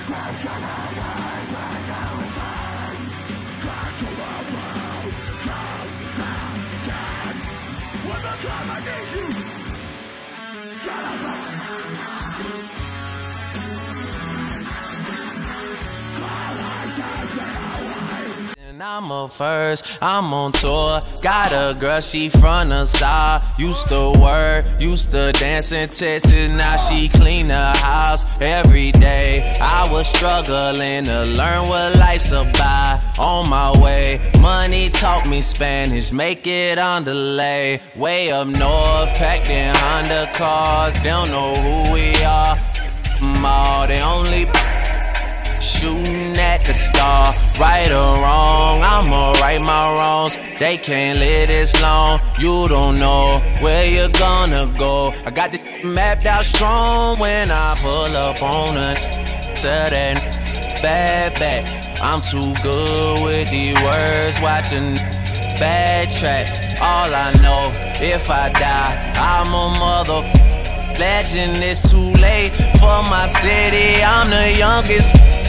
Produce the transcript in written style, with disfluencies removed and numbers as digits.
I'm up first, I'm on tour. Got a girl, she from the side. Used to work, used to dance in Texas. Now she clean the house every day. I was struggling to learn what life's about. On my way, money taught me Spanish, make it on delay. Way up north, packed in Honda cars. They don't know who we are. They only shooting at the star. Right or wrong, I'ma right my wrongs. They can't live this long. You don't know where you're gonna go. I got the mapped out strong when I pull up on it. Tell that bad back. I'm too good with these words, watching bad track. All I know, if I die, I'm a mother legend. It's too late for my city. I'm the youngest.